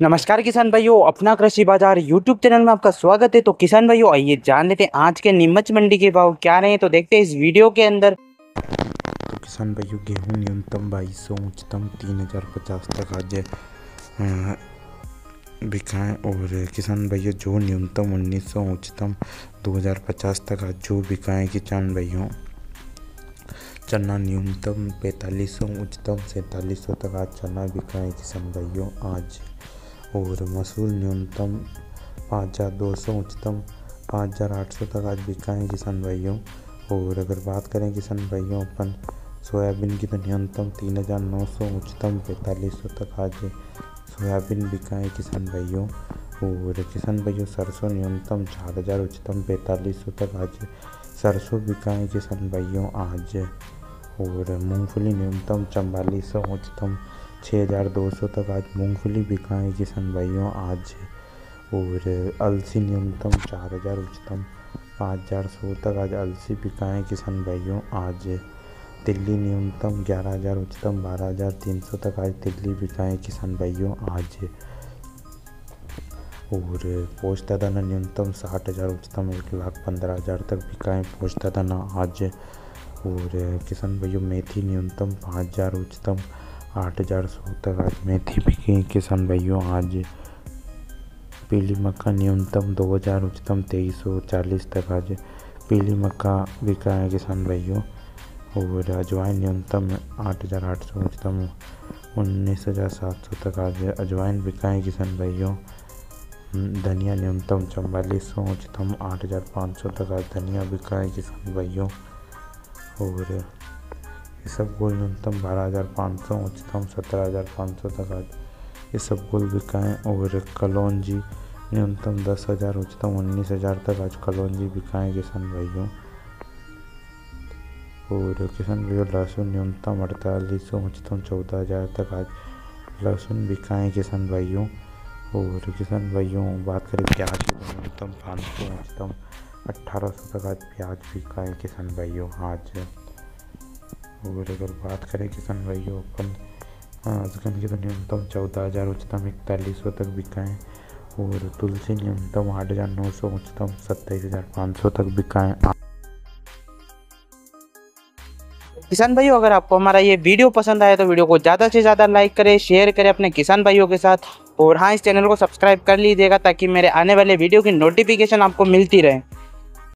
नमस्कार किसान भाइयों, अपना कृषि बाजार यूट्यूब चैनल में आपका स्वागत है। तो किसान भाइयों, आइए जान लेते हैं आज के नीमच मंडी के भाव क्या रहे हैं। तो देखते हैं इस वीडियो के अंदर। तो किसान भाइयों, गेहूं न्यूनतम 2200, उच्चतम 3050 तक आज बिका है। और किसान भाइयों, जो न्यूनतम 1900, उच्चतम 2050 तक आज जो बिका है किसान भाइयों। चना न्यूनतम 4500, उच्चतम 4700 तक आज चना बिका है किसान भाइयों आज। और मसूर न्यूनतम 5200, उच्चतम 5800 तक आज बिका है किसान भाइयों। और अगर बात करें किसान भाइयों अपन सोयाबीन की, तो न्यूनतम 3900, उच्चतम 4500 तक आज सोयाबीन बिका है किसान भाइयों। और किसान भाइयों, सरसों न्यूनतम 4000, उच्चतम 4500 तक आज सरसों बिका है किसान भाइयों आज। और मूंगफली न्यूनतम 4400, उच्चतम 6200 तक आज मूंगफली बिका है किसान भाइयों आज। और अलसी न्यूनतम 4000, उच्चतम 5100 तक आज अलसी बिका है किसान भाइयों आज। तिल्ली न्यूनतम 11000, उच्चतम 12300 तक आज तिल्ली बिका है किसान भाइयों आज। और पोस्ता दाना न्यूनतम 60000, उच्चतम 1,15,000 तक बिका है पोस्ता दाना आज। और किसान भाइयों, मेथी न्यूनतम 5000, उच्चतम 8100 तक आज मेथी बिकी है किसान भाइयों आज। पीली मक्का न्यूनतम 2000, उच्चतम 2340 तक आज पीली मक्का बिका है किसान भाइयों। और अजवाइन न्यूनतम 8800, उच्चतम 19700 तक आज अजवाइन बिका है किसान भाइयों। धनिया न्यूनतम 4400, उच्चतम 8500 तक आज धनिया बिका है किसान भाइयों। और इसबगोल न्यूनतम 12500, उच्चतम 17500 तक आज इसबगोल बिका है। और कलौंजी न्यूनतम 10000, उच्चतम 19000 तक आज कलौंजी बिका है किसान भाइयों। और किसान भाइयों, लहसुन न्यूनतम 4800, उच्चतम 14000 तक आज लहसुन बिका है किसान भाइयों। और किसान भाइयों, बात करें प्याज की, तो न्यूनतम 500, उच्चतम 1800 तक आज प्याज बिका है किसान भाइयों आज। और अगर बात करें किसान भाइयों अपन अजगन की, तो न्यूनतम 14000, उच्चतम 4100 तक बिका है। और तुलसी न्यूनतम 8900, उच्चतम 27500 तक बिका है। किसान भाइयों, अगर आपको हमारा ये वीडियो पसंद आया तो वीडियो को ज़्यादा से ज़्यादा लाइक करें, शेयर करें अपने किसान भाइयों के साथ। और हाँ, इस चैनल को सब्सक्राइब कर लीजिएगा ताकि मेरे आने वाले वीडियो की नोटिफिकेशन आपको मिलती रहे।